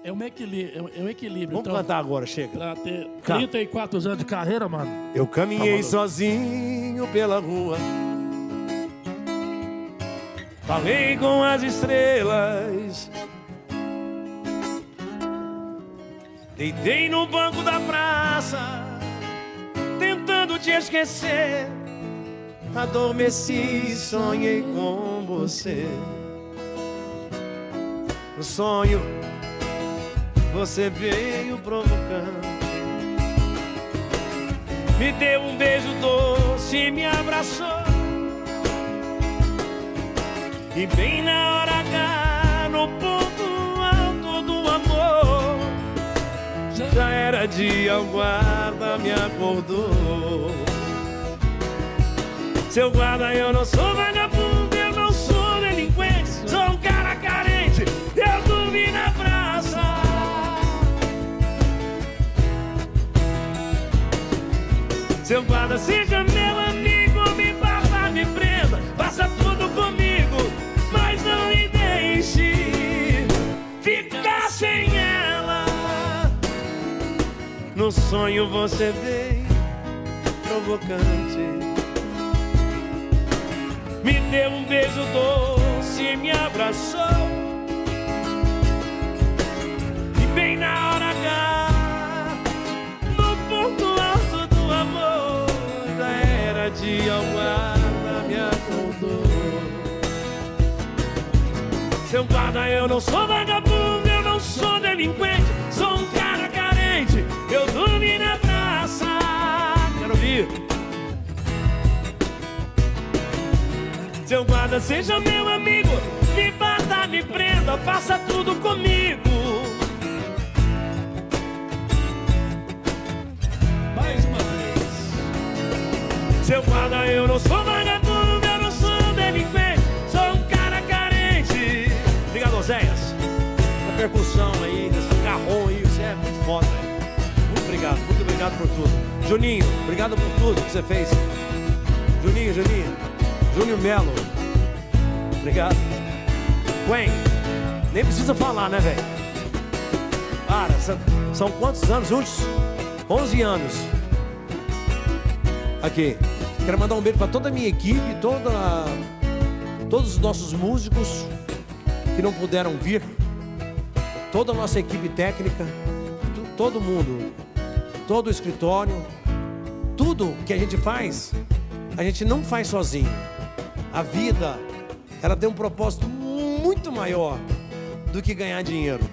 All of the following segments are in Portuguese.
É um equilíbrio. Vamos então, cantar agora, chega. Pra ter 34 anos de carreira, mano. Eu caminhei sozinho pela rua, falei com as estrelas, deitei no banco da praça, tentando te esquecer. Adormeci e sonhei com você. No sonho você veio provocando, me deu um beijo doce e me abraçou. E bem na hora H, no ponto alto do amor, já era dia, o guarda me acordou. Seu guarda, eu não sou vagabundo, eu não sou delinquente, sou um cara carente, eu dormi na praça. Seu guarda, seja meu amigo, me bata, me prenda, faça tudo comigo, mas não me deixe ficar sem ela. No sonho você veio provocante, me deu um beijo doce e me abraçou. E bem na hora H, no ponto alto do amor, já era dia, o guarda me acordou. Seu guarda, eu não sou vagabundo, eu não sou delinquente, sou um cara carente, eu dormi na praça. Quero ouvir. Seu guarda, seja meu amigo, me bata, me prenda, faça tudo comigo. Mais uma vez. Seu guarda, eu não sou vagabundo, eu não sou delinquente, sou um cara carente. Obrigado, Oséias. A percussão aí, esse carrão aí, você é muito foda, velho. Muito obrigado por tudo. Juninho, obrigado por tudo que você fez. Juninho. Júnior Melo, obrigado. Gwen, nem precisa falar, né, velho? Para, são quantos anos juntos? 11 anos. Aqui, quero mandar um beijo para toda a minha equipe, todos os nossos músicos que não puderam vir, toda a nossa equipe técnica, todo mundo, todo o escritório, tudo que a gente faz, a gente não faz sozinho. A vida, ela tem um propósito muito maior do que ganhar dinheiro.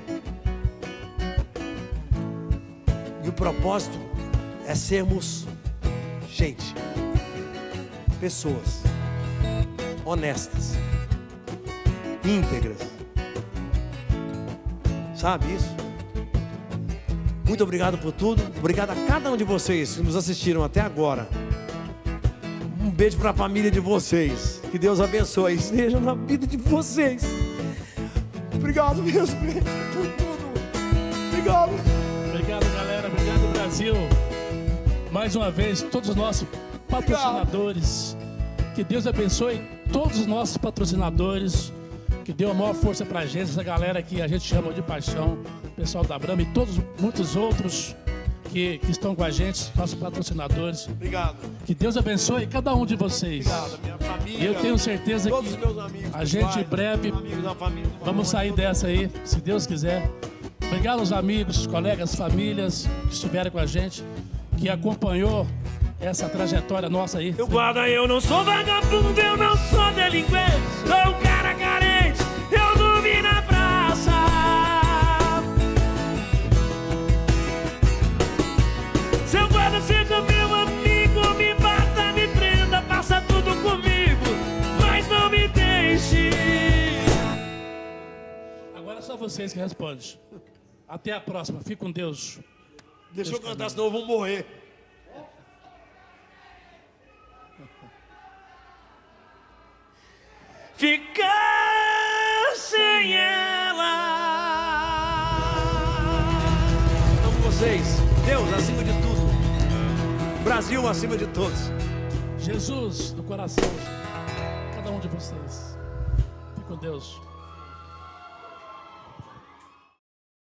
E o propósito é sermos gente, pessoas honestas, íntegras. Sabe isso? Muito obrigado por tudo. Obrigado a cada um de vocês que nos assistiram até agora. Um beijo para a família de vocês. Que Deus abençoe, esteja na vida de vocês. Obrigado, meus beijos, por tudo. Obrigado. Obrigado, galera. Obrigado, Brasil. Mais uma vez, todos os nossos patrocinadores. Que Deus abençoe todos os nossos patrocinadores. Que deu a maior força pra gente. Essa galera que a gente chama de paixão. O pessoal da Brahma e muitos outros que estão com a gente, nossos patrocinadores. Obrigado. Que Deus abençoe cada um de vocês. Obrigado, minha família. E eu tenho certeza todos que os meus amigos, a gente em breve vamos sair dessa aí, se Deus quiser. Obrigado aos amigos, colegas, famílias que estiveram com a gente, que acompanhou essa trajetória nossa aí. Eu guarda, eu não sou vagabundo, eu não sou delinquente, sou um cara carente, eu dormi na praça. Seu guarda, seja meu amigo, me bata, me prenda, faça tudo comigo, mas não me deixe. Agora é só vocês que respondem. Até a próxima, fique com Deus. Deixa eu cantar, senão eu vou morrer. Ficar sem ela. Então com vocês, Deus acima de tudo, Brasil acima de todos. Jesus no coração de cada um de vocês. Fique com Deus.